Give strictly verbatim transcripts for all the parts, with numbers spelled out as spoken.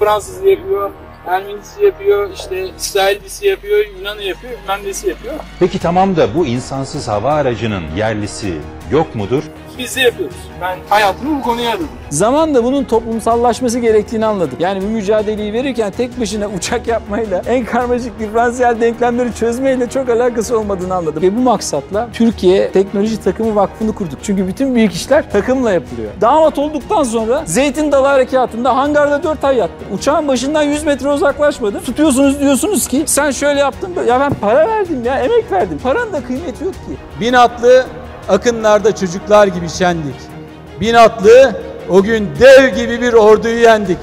Fransızı yapıyor, Ermenisi yapıyor, işte İsrailisi yapıyor, Yunan'ı yapıyor, bilmem nesi yapıyor. Peki tamam da bu insansız hava aracının yerlisi yok mudur? Biz de yapıyoruz. Ben hayatımı bu konuya adadım. Zamanla bunun toplumsallaşması gerektiğini anladık. Yani bu mücadeleyi verirken tek başına uçak yapmayla, en karmaşık diferansiyel denklemleri çözmeyle çok alakası olmadığını anladım. Ve bu maksatla Türkiye Teknoloji Takımı Vakfı'nı kurduk. Çünkü bütün büyük işler takımla yapılıyor. Damat olduktan sonra Zeytin Dalı Harekatı'nda hangarda dört ay yattım. Uçağın başından yüz metre uzaklaşmadım. Tutuyorsunuz diyorsunuz ki sen şöyle yaptın. Ya ben para verdim ya, emek verdim. Paranın da kıymeti yok ki. Bin atlı akınlarda çocuklar gibi şendik. Bin atlı o gün dev gibi bir orduyu yendik.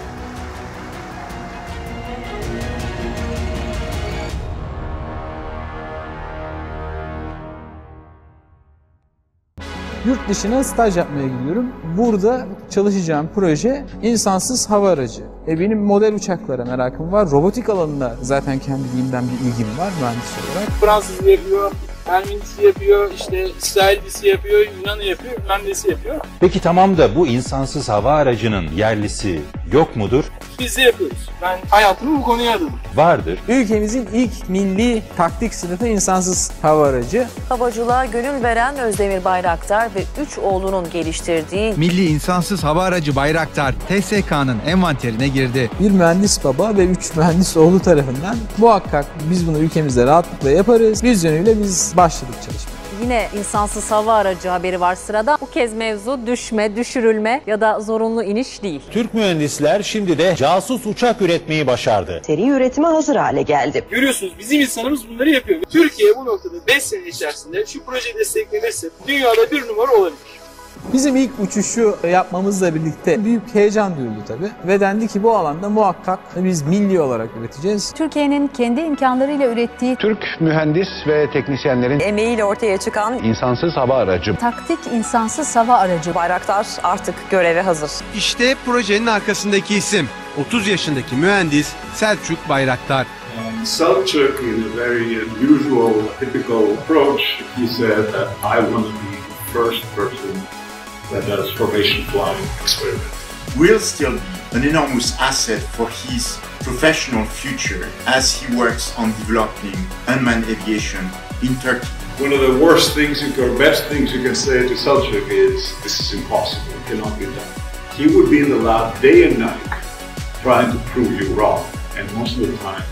Yurt dışına staj yapmaya gidiyorum. Burada çalışacağım proje insansız hava aracı. E benim model uçaklara merakım var. Robotik alanında zaten kendiliğimden bir ilgim var mühendis olarak. Fransızı yapıyor, Ermenisi yapıyor, işte İsrailisi yapıyor, Yunan'ı yapıyor, bilmem nesi yapıyor. Peki tamam da bu insansız hava aracının yerlisi yok mudur? Biz de yapıyoruz. Ben hayatımı bu konuya adadım. Vardır. Ülkemizin ilk milli taktik sınıfı insansız hava aracı. Havacılığa gönül veren Özdemir Bayraktar ve üç oğlunun geliştirdiği Milli insansız hava aracı Bayraktar T S K'nın envanterine girdi. Bir mühendis baba ve üç mühendis oğlu tarafından muhakkak biz bunu ülkemizde rahatlıkla yaparız. Vizyonuyla biz başladık çalışmaya. Yine insansız hava aracı haberi var sırada. Bu kez mevzu düşme, düşürülme ya da zorunlu iniş değil. Türk mühendisler şimdi de casus uçak üretmeyi başardı. Seri üretime hazır hale geldi. Görüyorsunuz bizim insanımız bunları yapıyor. Türkiye bu noktada beş sene içerisinde şu proje desteklenirse dünyada bir numara olabilir. Bizim ilk uçuşu yapmamızla birlikte büyük heyecan duyuldu tabii. Ve dendi ki bu alanda muhakkak biz milli olarak üreteceğiz. Türkiye'nin kendi imkanlarıyla ürettiği Türk mühendis ve teknisyenlerin emeğiyle ortaya çıkan insansız hava aracı taktik insansız hava aracı Bayraktar artık göreve hazır. İşte projenin arkasındaki isim. otuz yaşındaki mühendis Selçuk Bayraktar. Selçuk, in a very unusual, typical approach, he said that I want to be the first person that does formation flying experiment. Will still be an enormous asset for his professional future as he works on developing unmanned aviation in Turkey. One of the worst things, or best things you can say to Selçuk is, this is impossible, it cannot be done. He would be in the lab day and night trying to prove you wrong, and most of the time,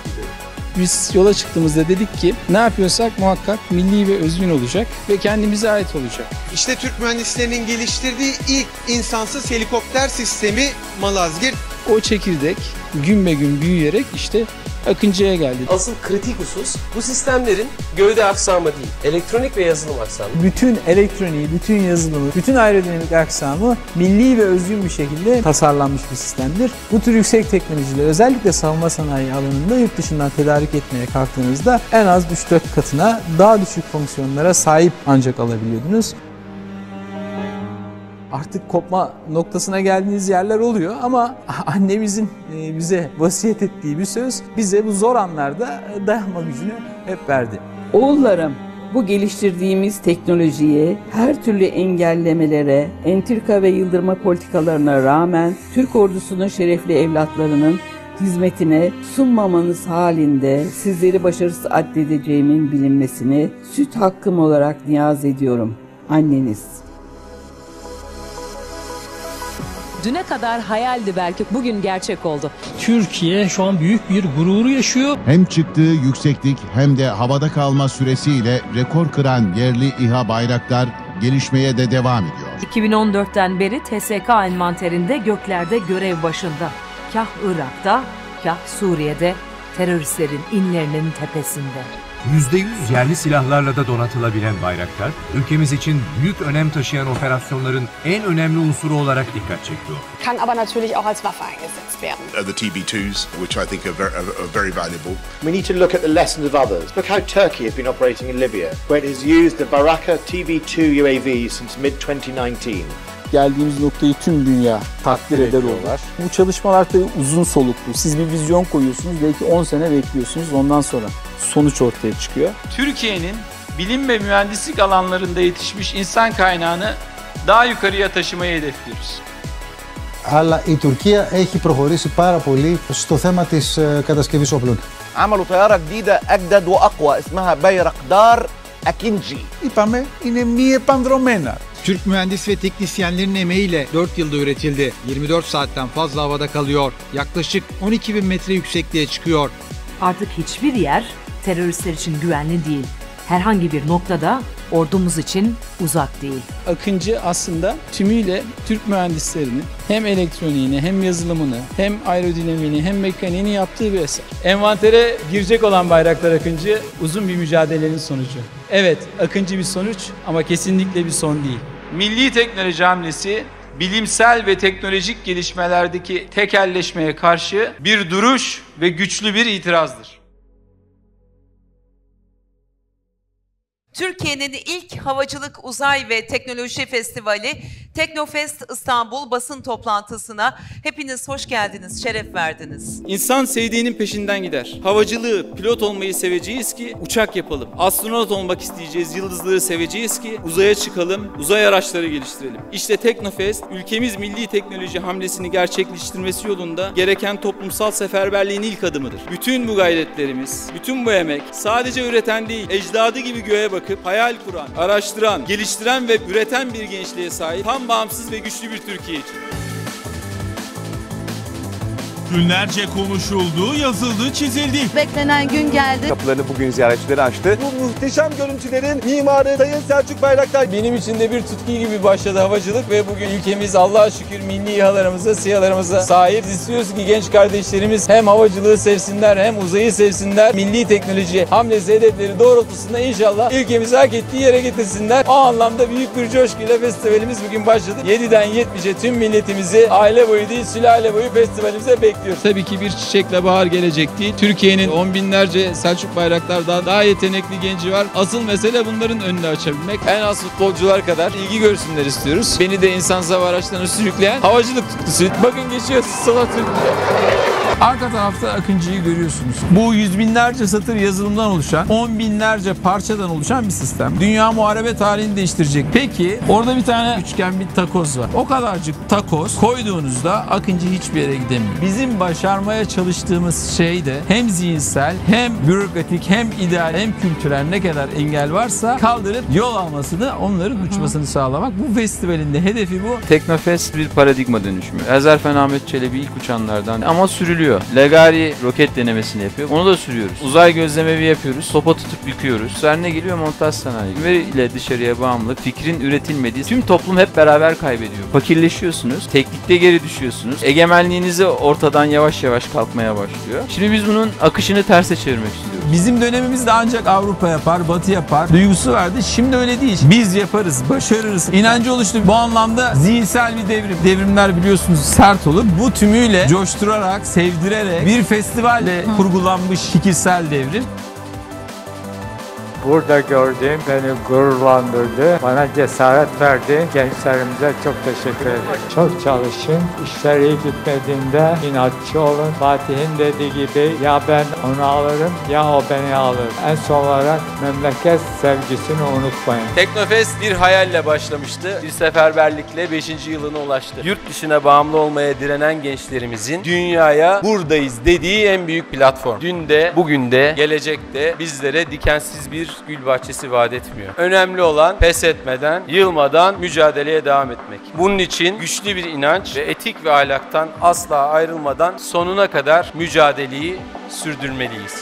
Biz yola çıktığımızda dedik ki ne yapıyorsak muhakkak milli ve özgün olacak ve kendimize ait olacak. İşte Türk mühendislerinin geliştirdiği ilk insansız helikopter sistemi Malazgirt. O çekirdek gün be gün büyüyerek işte Akıncı'ya geldi. Asıl kritik husus bu sistemlerin gövde aksamı değil, elektronik ve yazılım aksamı. Bütün elektroniği, bütün yazılımı, bütün aerodinamik aksamı milli ve özgün bir şekilde tasarlanmış bir sistemdir. Bu tür yüksek teknolojiler özellikle savunma sanayi alanında yurt dışından tedarik etmeye kalktığınızda en az üç dört katına daha düşük fonksiyonlara sahip ancak alabiliyordunuz. Artık kopma noktasına geldiğiniz yerler oluyor ama annemizin bize vasiyet ettiği bir söz bize bu zor anlarda dayanma gücünü hep verdi. Oğullarım, bu geliştirdiğimiz teknolojiye, her türlü engellemelere, entrika ve yıldırma politikalarına rağmen Türk ordusunun şerefli evlatlarının hizmetine sunmamanız halinde sizleri başarısız addedeceğimin bilinmesini süt hakkım olarak niyaz ediyorum. Anneniz. Düne kadar hayaldi belki, bugün gerçek oldu. Türkiye şu an büyük bir gururu yaşıyor. Hem çıktığı yükseklik hem de havada kalma süresiyle rekor kıran yerli İHA Bayraktar gelişmeye de devam ediyor. iki bin on dörtten beri T S K envanterinde göklerde görev başında. Kah Irak'ta, kah Suriye'de, teröristlerin inlerinin tepesinde. yüzde yüz yerli silahlarla da donatılabilen Bayraktar, ülkemiz için büyük önem taşıyan operasyonların en önemli unsuru olarak dikkat çekiyor. Kann aber natürlich auch als Waffe eingesetzt werden. The T B twos, which I think are very, are very valuable. We need to look at the lessons of others. Look how Turkey has been operating in Libya, where it has used the Baraka T B two U A V since mid twenty nineteen. Geldiğimiz noktayı tüm dünya takdir eder olurlar. Bu çalışmalar tabii uzun soluklu. Siz bir vizyon koyuyorsunuz, belki on sene bekliyorsunuz. Ondan sonra sonuç ortaya çıkıyor. Türkiye'nin bilim ve mühendislik alanlarında yetişmiş insan kaynağını daha yukarıya taşımayı hedefliyoruz. αλλά η Τουρκία έχει προχωρήσει πάρα πολύ στο θέμα της κατασκευής όπλων. عملوا طيارة جديدة أجدد وأقوى اسمها بايرقدار أكينجي. İpame yine mi pandromena. Türk mühendis ve teknisyenlerin emeğiyle dört yılda üretildi. yirmi dört saatten fazla havada kalıyor. Yaklaşık on iki bin metre yüksekliğe çıkıyor. Artık hiçbir yer teröristler için güvenli değil. Herhangi bir noktada ordumuz için uzak değil. Akıncı aslında tümüyle Türk mühendislerinin hem elektroniğini, hem yazılımını, hem aerodinamiğini, hem mekaniğini yaptığı bir eser. Envantere girecek olan Bayraktar Akıncı uzun bir mücadelenin sonucu. Evet, akıncı bir sonuç ama kesinlikle bir son değil. Milli teknoloji hamlesi, bilimsel ve teknolojik gelişmelerdeki tekelleşmeye karşı bir duruş ve güçlü bir itirazdır. Türkiye'nin ilk havacılık, uzay ve teknoloji festivali Teknofest İstanbul basın toplantısına hepiniz hoş geldiniz, şeref verdiniz. İnsan sevdiğinin peşinden gider. Havacılığı, pilot olmayı seveceğiz ki uçak yapalım. Astronot olmak isteyeceğiz, yıldızları seveceğiz ki uzaya çıkalım, uzay araçları geliştirelim. İşte Teknofest, ülkemiz milli teknoloji hamlesini gerçekleştirmesi yolunda gereken toplumsal seferberliğin ilk adımıdır. Bütün bu gayretlerimiz, bütün bu emek sadece üreten değil, ecdadı gibi göğe bakıp hayal kuran, araştıran, geliştiren ve üreten bir gençliğe sahip tam bağımsız ve güçlü bir Türkiye için. Günlerce konuşuldu, yazıldı, çizildi. Beklenen gün geldi. Kapılarını bugün ziyaretçileri açtı. Bu muhteşem görüntülerin mimarı Sayın Selçuk Bayraktar. Benim için de bir tutku gibi başladı havacılık ve bugün ülkemiz Allah'a şükür milli İHA'larımıza, SİHA'larımıza sahip. Biz istiyoruz ki genç kardeşlerimiz hem havacılığı sevsinler hem uzayı sevsinler. Milli teknoloji hamlesi hedefleri doğrultusunda inşallah ülkemizi hak ettiği yere getirsinler. O anlamda büyük bir coşkuyla festivalimiz bugün başladı. yediden yetmişe tüm milletimizi aile boyu değil sülale boyu festivalimize bekliyoruz. Tabii ki bir çiçekle bahar gelecek değil. Türkiye'nin on binlerce Selçuk Bayraktar'dan daha yetenekli genci var. Asıl mesele bunların önünü açabilmek. En az futbolcular kadar ilgi görsünler istiyoruz. Beni de insansız hava araçlarına sürükleyen havacılık tutkusu. Bakın geçiyor Salat Türkiye. Arka tarafta Akıncı'yı görüyorsunuz. Bu yüz binlerce satır yazılımdan oluşan, on binlerce parçadan oluşan bir sistem. Dünya muharebe tarihini değiştirecek. Peki orada bir tane üçgen bir takoz var. O kadarcık takoz koyduğunuzda Akıncı hiçbir yere gidemiyor. Bizim başarmaya çalıştığımız şey de hem zihinsel, hem bürokratik, hem ideal, hem kültürel ne kadar engel varsa kaldırıp yol almasını, onların uçmasını sağlamak. Bu festivalin de hedefi bu. Teknofest bir paradigma dönüşümü. Ezerfen Ahmet Çelebi ilk uçanlardan ama sürülüyor. Legari roket denemesini yapıyor. Onu da sürüyoruz. Uzay gözlemevi yapıyoruz. Sopa tutup yıkıyoruz. Üzerine geliyor montaj sanayi. Veriyle dışarıya bağımlılık, fikrin üretilmediği tüm toplum hep beraber kaybediyor. Fakirleşiyorsunuz. Teknikte geri düşüyorsunuz. Egemenliğinizi ortadan yavaş yavaş kalkmaya başlıyor. Şimdi biz bunun akışını terse çevirmek istiyoruz. Bizim dönemimizde ancak Avrupa yapar, Batı yapar duygusu vardı. Şimdi öyle değil. Biz yaparız, başarırız. İnancı oluştu. Bu anlamda zihinsel bir devrim. Devrimler biliyorsunuz sert olur. Bu tümüyle coşturarak, sevdirerek bir festivalle kurgulanmış fikirsel devrim. Burada gördüğüm beni gururlandırdı, bana cesaret verdi. Gençlerimize çok teşekkür ederim. Çok çalışın, işler iyi gitmediğinde inatçı olun. Fatih'in dediği gibi ya ben onu alırım ya o beni alır. En son olarak memleket sevgisini unutmayın. Teknofest bir hayalle başlamıştı. Bir seferberlikle beşinci yılına ulaştı. Yurt dışına bağımlı olmaya direnen gençlerimizin dünyaya buradayız dediği en büyük platform. Dün de, bugün de, gelecekte bizlere dikensiz bir gül bahçesi vaat etmiyor. Önemli olan pes etmeden, yılmadan mücadeleye devam etmek. Bunun için güçlü bir inanç ve etik ve ahlaktan asla ayrılmadan sonuna kadar mücadeleyi sürdürmeliyiz.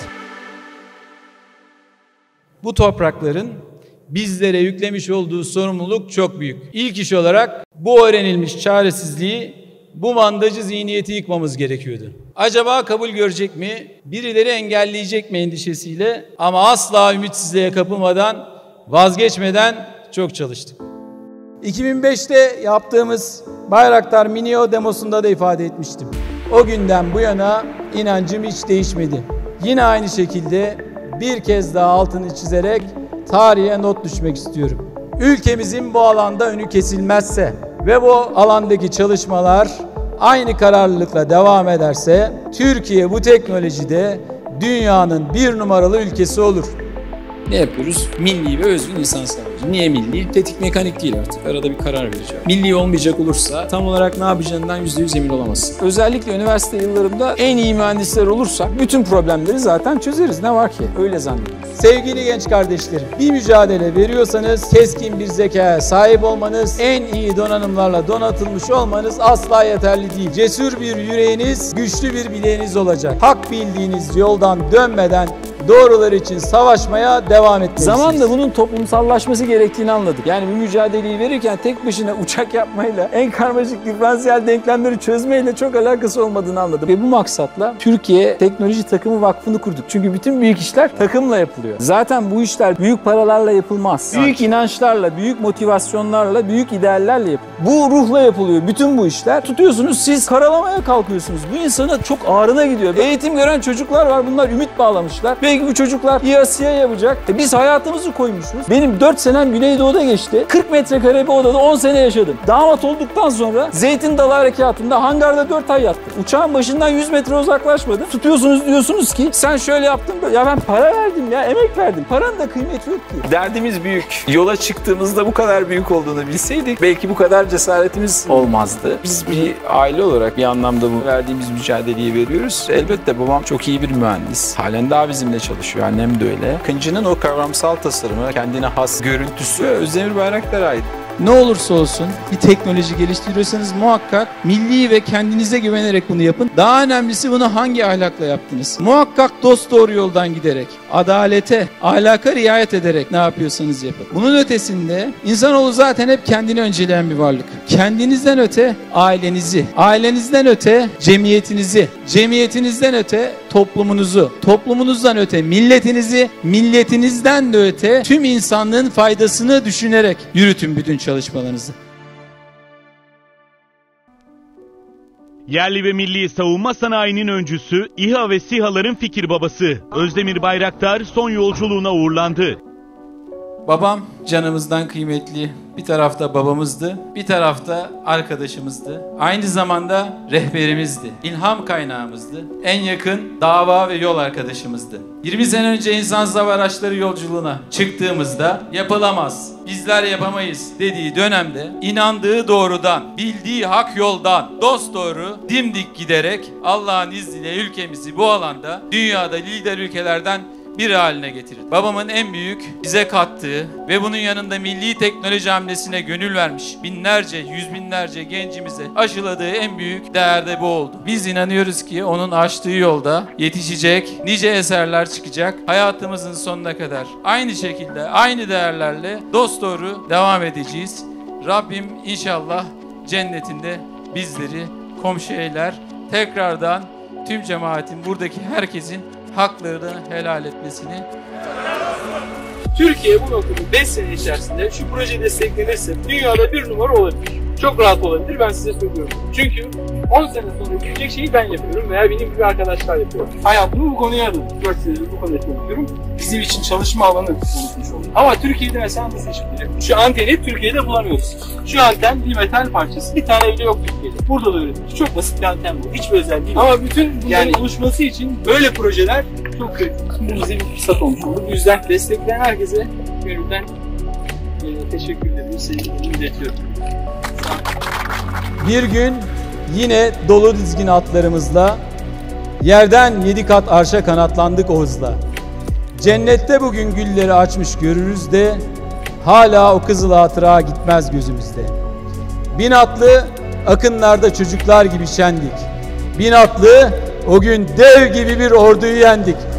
Bu toprakların bizlere yüklemiş olduğu sorumluluk çok büyük. İlk iş olarak bu öğrenilmiş çaresizliği, bu mandacı zihniyeti yıkmamız gerekiyordu. Acaba kabul görecek mi? Birileri engelleyecek mi endişesiyle? Ama asla ümitsizliğe kapılmadan, vazgeçmeden çok çalıştık. iki bin beşte yaptığımız Bayraktar Minio demosunda da ifade etmiştim. O günden bu yana inancım hiç değişmedi. Yine aynı şekilde bir kez daha altını çizerek tarihe not düşmek istiyorum. Ülkemizin bu alanda önü kesilmezse ve bu alandaki çalışmalar aynı kararlılıkla devam ederse Türkiye bu teknolojide dünyanın bir numaralı ülkesi olur. Ne yapıyoruz? Milli ve özgün insan sağlıyoruz. Niye milli? Tetik mekanik değil artık. Arada bir karar vereceğim. Milli olmayacak olursa tam olarak ne yapacağından yüzde yüz emin olamazsın. Özellikle üniversite yıllarımda en iyi mühendisler olursak bütün problemleri zaten çözeriz. Ne var ki? Öyle zannediyorum. Sevgili genç kardeşlerim, bir mücadele veriyorsanız keskin bir zekaya sahip olmanız, en iyi donanımlarla donatılmış olmanız asla yeterli değil. Cesur bir yüreğiniz, güçlü bir bileğiniz olacak. Hak bildiğiniz yoldan dönmeden doğrular için savaşmaya devam etmelisiniz. Zamanla bunun toplumsallaşması gerektiğini anladık. Yani bu mücadeleyi verirken tek başına uçak yapmayla, en karmaşık diferansiyel denklemleri çözmeyle çok alakası olmadığını anladım. Ve bu maksatla Türkiye Teknoloji Takımı Vakfı'nı kurduk. Çünkü bütün büyük işler takımla yapılıyor. Zaten bu işler büyük paralarla yapılmaz. Büyük inançlarla, büyük motivasyonlarla, büyük ideallerle yapılıyor. Bu ruhla yapılıyor bütün bu işler. Tutuyorsunuz siz karalamaya kalkıyorsunuz. Bu insana çok ağrına gidiyor. Eğitim gören çocuklar var, bunlar ümit bağlamışlar. Belki bu çocuklar İ A yapacak. E biz hayatımızı koymuşuz. Benim dört senem Güneydoğu'da geçti. kırk metrekare bir odada on sene yaşadım. Damat olduktan sonra Zeytin Dalı Harekatı'nda hangarda dört ay yattım. Uçağın başından yüz metre uzaklaşmadım. Tutuyorsunuz diyorsunuz ki sen şöyle yaptın. Ya ben para verdim ya, emek verdim. Paranın da kıymeti yok ki. Derdimiz büyük. Yola çıktığımızda bu kadar büyük olduğunu bilseydik belki bu kadar cesaretimiz olmazdı. Biz bir aile olarak bir anlamda bu verdiğimiz mücadeleyi veriyoruz. Elbette babam çok iyi bir mühendis. Halen daha bizimle çalışıyor. Annem de öyle. Akıncı'nın o kavramsal tasarımı, kendine has görüntüsü Özdemir Bayraktar'a ait. Ne olursa olsun bir teknoloji geliştiriyorsanız muhakkak milli ve kendinize güvenerek bunu yapın. Daha önemlisi bunu hangi ahlakla yaptınız? Muhakkak dosdoğru yoldan giderek, adalete, ahlaka riayet ederek ne yapıyorsanız yapın. Bunun ötesinde insanoğlu zaten hep kendini önceleyen bir varlık. Kendinizden öte ailenizi, ailenizden öte cemiyetinizi, cemiyetinizden öte toplumunuzu, toplumunuzdan öte milletinizi, milletinizden de öte tüm insanlığın faydasını düşünerek yürütün bütün çalışmalarınızı. Yerli ve milli savunma sanayinin öncüsü, İHA ve SİHA'ların fikir babası Özdemir Bayraktar son yolculuğuna uğurlandı. Babam canımızdan kıymetli. Bir tarafta babamızdı, bir tarafta arkadaşımızdı. Aynı zamanda rehberimizdi, ilham kaynağımızdı. En yakın dava ve yol arkadaşımızdı. yirmi sene önce insansız hava araçları yolculuğuna çıktığımızda yapılamaz, bizler yapamayız dediği dönemde inandığı doğrudan, bildiği hak yoldan dosdoğru dimdik giderek Allah'ın izniyle ülkemizi bu alanda dünyada lider ülkelerden biri haline getirir. Babamın en büyük bize kattığı ve bunun yanında milli teknoloji hamlesine gönül vermiş binlerce, yüz binlerce gencimize aşıladığı en büyük değer de bu oldu. Biz inanıyoruz ki onun açtığı yolda yetişecek nice eserler çıkacak. Hayatımızın sonuna kadar aynı şekilde, aynı değerlerle dosdoğru devam edeceğiz. Rabbim inşallah cennetinde bizleri komşu eyler. Tekrardan tüm cemaatin, buradaki herkesin haklarını helal etmesini. Türkiye bu noktada beş sene içerisinde şu proje desteklenirse dünyada bir numara olabilir. Çok rahat olabilir, ben size söylüyorum. Çünkü on sene sonra gelecek şeyi ben yapıyorum veya benim gibi arkadaşlar yapıyor. Hayatımı bu konuya adadım. dört senedir bu konuda çalışıyorum. Bizim için çalışma alanı oluşmuş oldu. Ama Türkiye'de mesela nasıl işbirliği? Şu anteni Türkiye'de bulamıyoruz. Şu anten bir metal parçası, bir tane bile yok Türkiye'de. Burada da üretilmiş. Çok basit bir anten bu. Hiçbir özel değil. Ama bütün bunların yani oluşması için böyle projeler çok kritik. Bu bize bir fırsat olmuş oldu. Bu yüzden destekleyen herkese gönülden e, teşekkür ederim. Sevgilerimi iletiyorum. Bir gün yine dolu dizgin atlarımızla yerden yedi kat arşa kanatlandık o hızla. Cennette bugün gülleri açmış görürüz de hala o kızıl hatıra gitmez gözümüzde. Bin atlı akınlarda çocuklar gibi şendik. Bin atlı o gün dev gibi bir orduyu yendik.